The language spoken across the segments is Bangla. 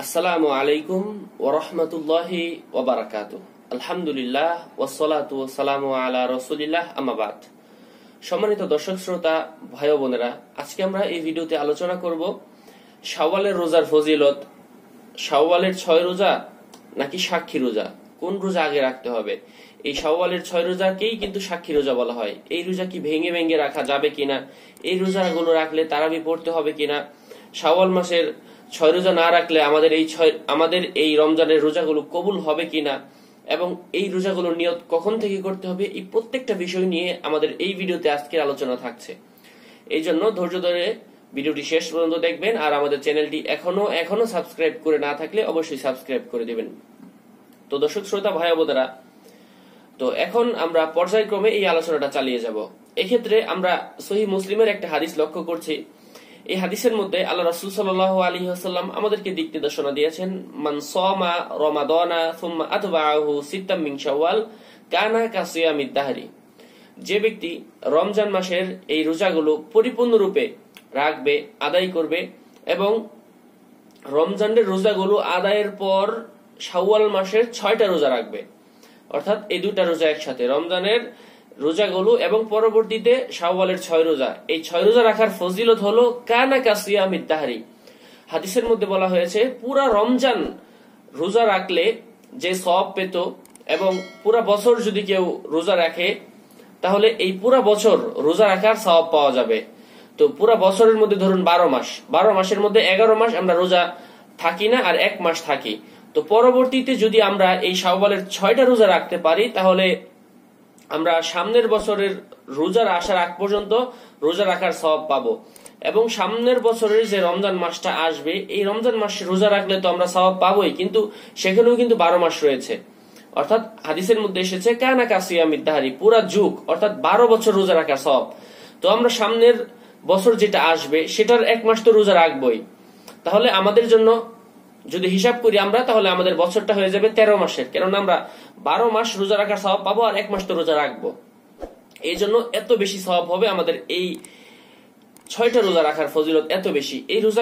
আসসালামু আলাইকুম ওয়া রাহমাতুল্লাহি ওয়া বারাকাতুহু। আলহামদুলিল্লাহ ওয়াসসালাতু ওয়াসসালামু আলা রাসূলিল্লাহ, আম্মা বাদ। সম্মানিত দর্শক শ্রোতা, ভাই ও বোনেরা, আজকে আমরা এই ভিডিওতে আলোচনা করব শাওয়ালের রোজার ফজিলত। শাওয়ালের 6 রোজা নাকি সাক্ষী রোজা, কোন রোজা আগে রাখতে হবে? এই শাওয়ালের 6 রোজাকেই কিন্তু সাক্ষী রোজা বলা হয়। এই রোজা কি ভেঙে ভেঙে রাখা যাবে কিনা, এই রোজাগুলো রাখলে তারাবি পড়তে হবে কিনা, শাওয়াল মাসের 6 রোজা না রাখলে আমাদের এই রমজানের রোজাগুলো কবুল হবে কিনা, এবং এই রোজাগুলোর নিয়ত কখন থেকে করতে হবে, এই প্রত্যেকটা বিষয় নিয়ে আমাদের এই ভিডিওতে আজকের আলোচনা থাকছে। এই জন্য ধৈর্য ধরে ভিডিওটি শেষ পর্যন্ত দেখবেন, আর আমাদের চ্যানেলটি এখনো সাবস্ক্রাইব করে না থাকলে অবশ্যই সাবস্ক্রাইব করে দিবেন। তো দর্শক শ্রোতা, ভাই বোনেরা, তো এখন আমরা পর্যায়ক্রমে এই আলোচনাটা চালিয়ে যাব। এক্ষেত্রে আমরা সহিহ মুসলিমের একটা হাদিস লক্ষ্য করছি। এই হাদিসের মধ্যে আল্লাহ রাসূল সাল্লাল্লাহু আলাইহি ওয়াসাল্লাম আমাদেরকে দিক নির্দেশনা দিয়েছেন, মান সামা রমাদানা সুম্মা আতবাআহু সিত্তাম মিন শাওয়াল কানা কাসিয়ামিদ দাহরি। যে ব্যক্তি রমজান মাসের এই রোজাগুলো পরিপূর্ণরূপে রাখবে, আদায় করবে, এবং রমজানের রোজাগুলো আদায়ের পর শাওয়াল মাসের 6টা রোজা রাখবে, অর্থাৎ এই দুটা রোজা একসাথে, রমজানের রোজাগুলো এবং পরবর্তীতে শাওয়ালের 6 রোজা। এই 6 রোজা রাখার ফজিলত হলো কানা কাসিয়ামিদ দাহরি। হাদিসের মধ্যে বলা হয়েছে পুরা রমজান রোজা রাখলে যে সওয়াব পেত, এবং পুরা বছর যদি কেউ রোজা রাখে তাহলে এই পুরা বছর রোজা রাখার সওয়াব পাওয়া যাবে। তো পুরা বছরের মধ্যে ধরুন 12 মাসের মধ্যে 11 মাস আমরা রোজা থাকি না, আর 1 মাস থাকি। তো পরবর্তীতে যদি আমরা এই শাওয়ালের 6টা রোজা রাখতে পারি তাহলে আমরা সামনের বছরের রোজার আসার আগ পর্যন্ত রোজা রাখার সওয়াব পাবো, এবং সামনের বছরের যে রমজান মাসটা আসবে এই রমজান মাসে রোজা রাখলে তো আমরা সওয়াব পাবোই, কিন্তু সেখানেও কিন্তু 12 মাস রয়েছে। অর্থাৎ হাদিসের মধ্যে এসেছে কানা কাসিয়ামিদ দাহরি, পুরা যুগ অর্থাৎ 12 বছর রোজা রাখার সওয়াব। তো আমরা সামনের বছর যেটা আসবে সেটার 1 মাস তো রোজা রাখবোই। তাহলে আমাদের জন্য যদি হিসাব করি আমরা, তাহলে আমাদের বছরটা হয়ে যাবে 13 মাসের, কেননা আমরা 12 মাস রোজা রাখার সওয়াব পাবো আর 1 মাস তো রোজা রাখবো। এই জন্য এত বেশি সওয়াব হবে আমাদের এই 6টা রোজা রাখার ফজিলত এত বেশি।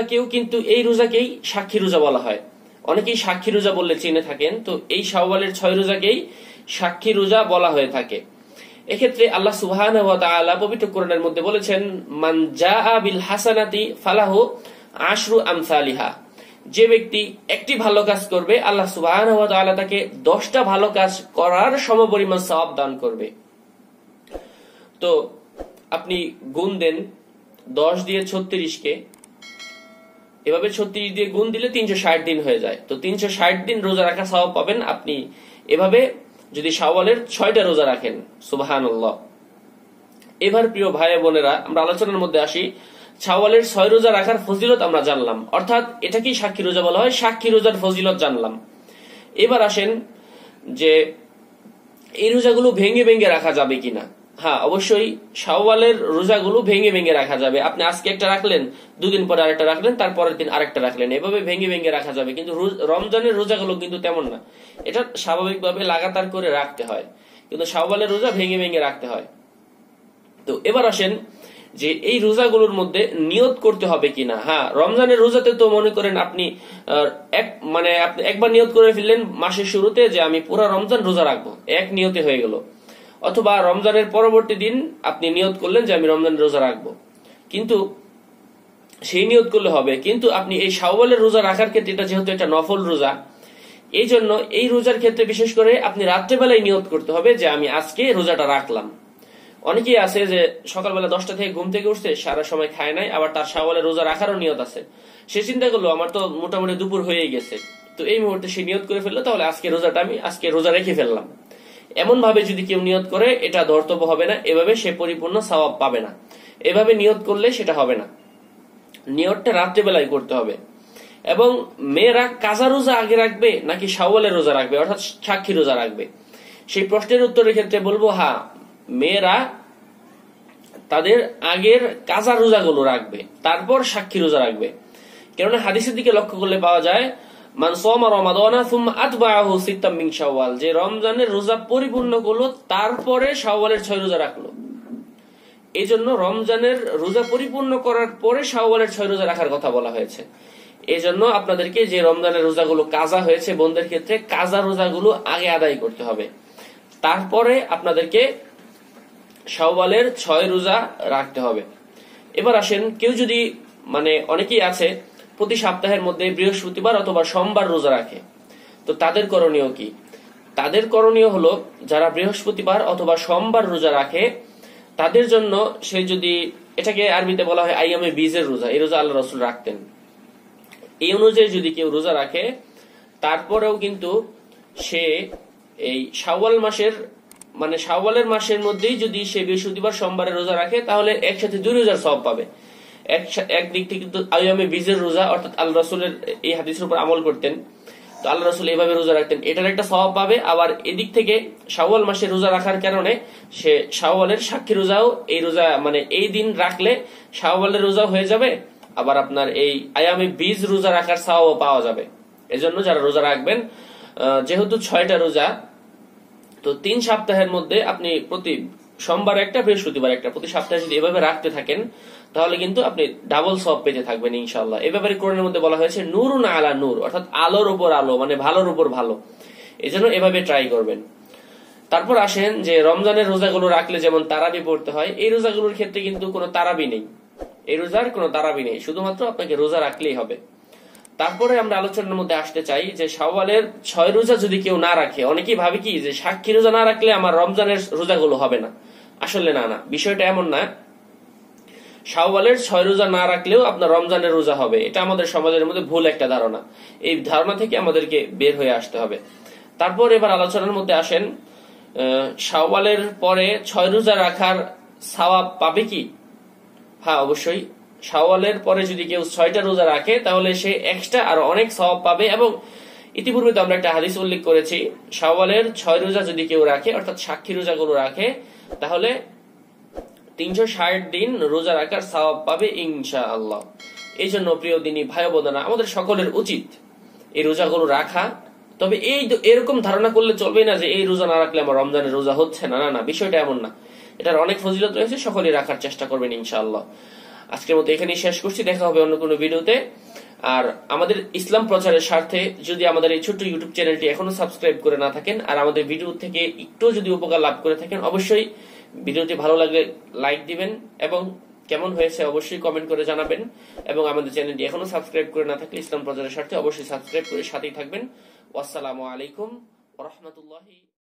এই রোজাকেই সাক্ষী রোজা বলা হয়। অনেকেই সাক্ষী রোজা বললে চিনে থাকেন, তো এই শাওয়ালের 6 রোজাকেই সাক্ষী রোজা বলা হয়ে থাকে। এক্ষেত্রে আল্লাহ সুবহানাহু ওয়া তাআলা পবিত্র কোরআনের মধ্যে বলেছেন, মান জাআ বিল হাসানাতি ফালাহু আশরু আমসালিহা। যে ব্যক্তি একটি ভালো কাজ করবে আল্লাহ সুবহানাহু ওয়া তাআলা তাকে 10টা ভালো কাজ করার সমপরিমাণ সওয়াব দান করবে। তো আপনি গুণ দেন 10 দিয়ে 36 কে, এভাবে 36 দিয়ে গুণ দিলে 360 দিন হয়ে যায়। তো 360 দিন রোজা রাখার সওয়াব পাবেন আপনি এভাবে যদি শাওয়ালের 6টা রোজা রাখেন। সুবহানাল্লাহ। এবার প্রিয় ভাই বোনেরা, আমরা আলোচনার মধ্যে আসি। শাওয়ালের 6 রোজা রাখার ফজিলত আমরা জানলাম, অর্থাৎ এটাকেই সাক্ষী রোজা বলা হয়, সাক্ষী রোজার ফজিলত জানলাম। এবার আসেন যে এই রোজাগুলো ভেঙে ভেঙে রাখা যাবে কিনা। হ্যাঁ, অবশ্যই শাওয়ালের রোজাগুলো ভেঙে ভেঙে রাখা যাবে। আপনি আজকে একটা রাখলেন, 2 দিন পরে আরেকটা রাখলেন, তারপরের দিন আরেকটা রাখলেন, এভাবে ভেঙে ভেঙে রাখা যাবে। কিন্তু রমজানের রোজাগুলো কিন্তু তেমন না, এটা স্বাভাবিকভাবে লাগাতার করে রাখতে হয়, কিন্তু শাওয়ালের রোজা ভেঙে ভেঙে রাখতে হয়। তো এবার আসেন যে এই রোজাগুলোর মধ্যে নিয়ত করতে হবে কিনা। হ্যাঁ, রমজানের রোজাতে তো মনে করেন আপনি একবার নিয়ত করে ফেললেন মাসের শুরুতে যে আমি পুরো রমজান রোজা রাখবো, এক নিয়তে হয়ে গেল। অথবা রমজানের পরবর্তী দিন আপনি নিয়ত করলেন যে আমি রমজানের রোজা রাখবো, কিন্তু সেই নিয়ত করলে হবে। কিন্তু আপনি এই শাওয়ালের রোজা রাখার ক্ষেত্রে, এটা যেহেতু একটা নফল রোজা, এই জন্য এই রোজার ক্ষেত্রে বিশেষ করে আপনি রাত্রেবেলায় নিয়ত করতে হবে যে আমি আজকে রোজাটা রাখলাম। অনেকেই আছে যে সকালবেলা 10টা থেকে ঘুম থেকে উঠছে, সারা সময় খায় নাই, আবার তার শাওয়ালের রোজা রাখারও নিয়ত আছে। সে চিন্তা করলো আমার তো মোটামুটি দুপুর হয়ে গেছে, তো এই মুহূর্তে সে নিয়ত করে ফেললো তাহলে আজকে রোজাটা আমি আজকে রোজা রেখে ফেললাম। এমন ভাবে যদি কেউ নিয়ত করে এটা ধর্তব্য হবে না, এভাবে সে পরিপূর্ণ সওয়াব পাবে না। এভাবে নিয়ত করলে সেটা হবে না, নিয়তটা রাত্রেবেলায় করতে হবে। এবং মেয়েরা কাজা রোজা আগে রাখবে নাকি শাওয়ালের রোজা রাখবে, অর্থাৎ সাক্ষী রোজা রাখবে, সেই প্রশ্নের উত্তরের ক্ষেত্রে বলবো হ্যাঁ, মেয়েরা তাদের আগের কাজা রোজাগুলো রাখবে, তারপর সাক্ষী রোজা রাখবে। কেননা হাদিসের দিকে লক্ষ্য করলে পাওয়া যায়, মান সামা রমাদানা সুম্মা আতবাআহু সিত্তাম মিন শাওয়াল, যে রমজানের রোজা পরিপূর্ণ করলো তারপরে শাওয়ালের 6 রোজা রাখলো। এই জন্য রমজানের রোজা পরিপূর্ণ করার পরে শাওয়ালের 6 রোজা রাখার কথা বলা হয়েছে। এই জন্য আপনাদেরকে যে রমজানের রোজাগুলো কাজা হয়েছে বোনদের ক্ষেত্রে কাজা রোজাগুলো আগে আদায় করতে হবে, তারপরে আপনাদেরকে শাওয়ালের 6 রোজা রাখতে হবে। এবার আসেন, কেউ যদি অনেকেই আছে প্রতি সপ্তাহের মধ্যে বৃহস্পতিবার অথবা সোমবার রোজা রাখে, তো তাদের করণীয় কি? তাদের করণীয় হলো, যারা বৃহস্পতিবার অথবা সোমবার রোজা রাখে তাদের জন্য সে যদি, এটাকে আরবিতে বলা হয় আইয়ামে বীজের রোজা, এই রোজা আল্লাহ রাসূল রাখতেন। এই অনুযায়ী যদি কেউ রোজা রাখে, তারপরেও কিন্তু সে এই শাওয়ালের মাসের মধ্যেই যদি সে বৃহস্পতিবার সোমবারে রোজা রাখে, তাহলে একসাথে 2 রোজার সওয়াব পাবে। একদিক থেকে কিন্তু আইয়ামে বীজের রোজা, অর্থাৎ আল্লাহ রাসূলের এই হাদিসের উপর আমল করতেন, তো আল্লাহ রাসূল এইভাবে রোজা রাখতেন, এটার একটা সওয়াব পাবে। আবার এদিক থেকে শাওয়াল মাসে রোজা রাখার কারণে সে শাওয়ালের সাক্ষী রোজাও, এই রোজা এই দিন রাখলে শাওয়ালের রোজা হয়ে যাবে, আবার আপনার এই আয়ামে বীজ রোজা রাখার সওয়াবও পাওয়া যাবে। এজন্য যারা রোজা রাখবেন, যেহেতু 6টা রোজা, তো 3 সপ্তাহের মধ্যে আপনি প্রতি সোমবার একটা, বৃহস্পতিবার একটা, প্রতি সপ্তাহে যদি এভাবে রাখতে থাকেন, তাহলে কিন্তু আপনি ডাবল সওয়াব পেতে থাকবেন ইনশাআল্লাহ। এই ব্যাপারে কোরআনের মধ্যে বলা হয়েছে নূরুন আলা নূর, অর্থাৎ আলোর উপর আলো, ভালোর উপর ভালো। এজন্য এভাবে ট্রাই করবেন। তারপর আসেন যে রমজানের রোজাগুলো রাখলে যেমন তারাবি পড়তে হয়, এই রোজাগুলোর ক্ষেত্রে কিন্তু কোনো তারাবি নেই, এই রোজার কোনো তারাবি নেই, শুধুমাত্র আপনাকে রোজা রাখলেই হবে। তারপরে আমরা আলোচনার মধ্যে আসতে চাই যে শাওয়ালের 6 রোজা যদি কেউ না রাখে, অনেকেই ভাবে কি যে সাক্ষী রোজা না রাখলে আমার রমজানের রোজাগুলো হবে না। আসলে না, বিষয়টা এমন না। শাওয়ালের 6 রোজা না রাখলেও আপনার রমজানের রোজা হবে, এটা আমাদের সমাজের মধ্যে ভুল একটা ধারণা। এই ধারণা থেকে আমাদেরকে বের হয়ে আসতে হবে। তারপর এবার আলোচনার মধ্যে আসেন, শাওয়ালের পরে 6 রোজা রাখার সওয়াব পাবে কি? হ্যাঁ, অবশ্যই। শাওয়ালের পরে যদি কেউ 6টা রোজা রাখে, তাহলে সে এক্সট্রা আরো অনেক সওয়াব পাবে। এবং ইতিপূর্বে তো আমরা একটা হাদিস উল্লেখ করেছি, শাওয়ালের 6 রোজা যদি কেউ রাখে, অর্থাৎ সাক্ষী রোজাগুলো রাখে, তাহলে 360 দিন রোজা রাখার সওয়াব পাবে ইনশাআল্লাহ। এই জন্য প্রিয় দিনী ভাই বোনেরা, আমাদের সকলের উচিত এই রোজাগুলো রাখা। তবে এরকম ধারণা করলে চলবে না যে এই রোজা না রাখলে আমার রমজানের রোজা হচ্ছে না। না, বিষয়টা এমন না। এটার অনেক ফজিলত রয়েছে, সকলেই রাখার চেষ্টা করবেন ইনশাআল্লাহ। আজকের মতো এখানেই শেষ করছি, দেখা হবে অন্য কোনো ভিডিওতে। আর আমাদের ইসলাম প্রচারের স্বার্থে যদি আমাদের এই ছোট্ট ইউটিউব চ্যানেলটি এখনো সাবস্ক্রাইব করে না থাকেন, আর আমাদের ভিডিও থেকে একটু যদি উপকার লাভ করে থাকেন, অবশ্যই ভিডিওটি ভালো লাগলে লাইক দিবেন এবং কেমন হয়েছে অবশ্যই কমেন্ট করে জানাবেন। এবং আমাদের চ্যানেলটি এখনো সাবস্ক্রাইব করে না থাকলে ইসলাম প্রচারের স্বার্থে অবশ্যই সাবস্ক্রাইব করে সাথেই থাকবেন। আসসালামু আলাইকুম ওয়া রাহমাতুল্লাহি।